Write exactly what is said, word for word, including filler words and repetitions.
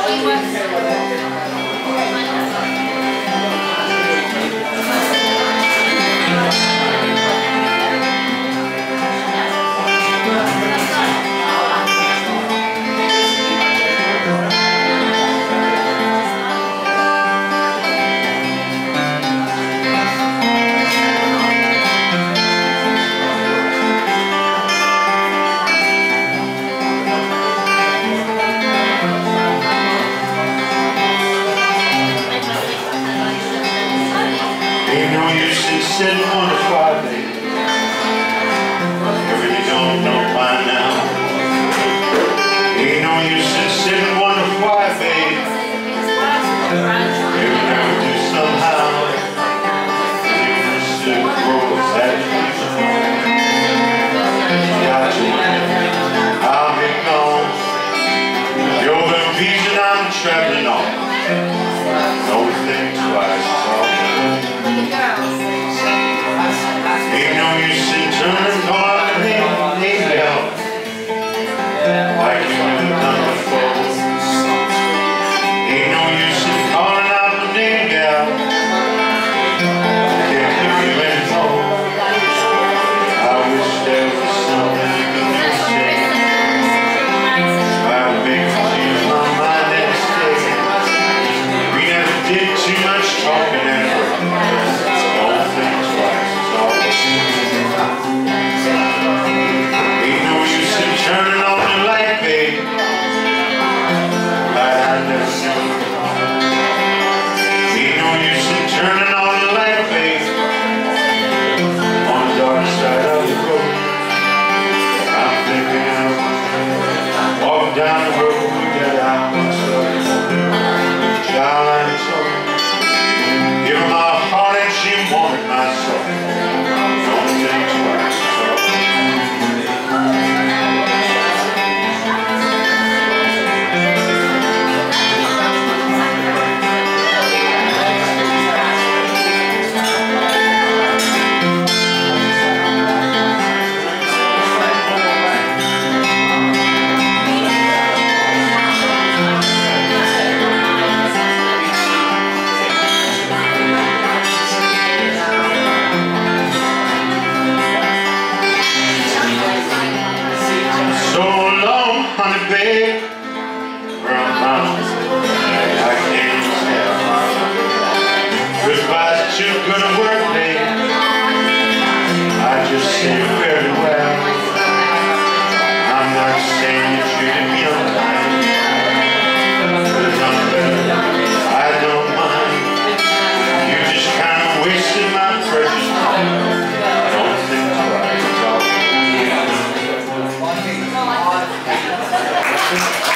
Ain't no use in sitting on the fire, baby. If you don't know by now. Ain't no use in sitting on the fire, baby. If you never do somehow. You pursue the roads that you I'll be gone. You're the reason I'm traveling on. Don't think twice, ain't no use in turning on the name bell like you've done before. Ain't no use in calling out the name gal. Can't hear you anymore. I wish there was something you could say. I'd make you change my mind and stay. We never did too much talking and don't think twice. Ain't no use in turning on the light, babe, like I never knew. Ain't no use in turning on the light, babe, on the dark side of the road. I'm thinking of walking down the road that I once loved. Child I told, give her my heart and she wanted my soul. Don't think twice. Honey, babe, where I'm bound, I can't tell. Goodbye's too good a word, babe. I just say very well. I'm not saying you treated me unkind. Could've done better, I don't mind. You just kind of wasted my precious time. Don't think twice. Thank you.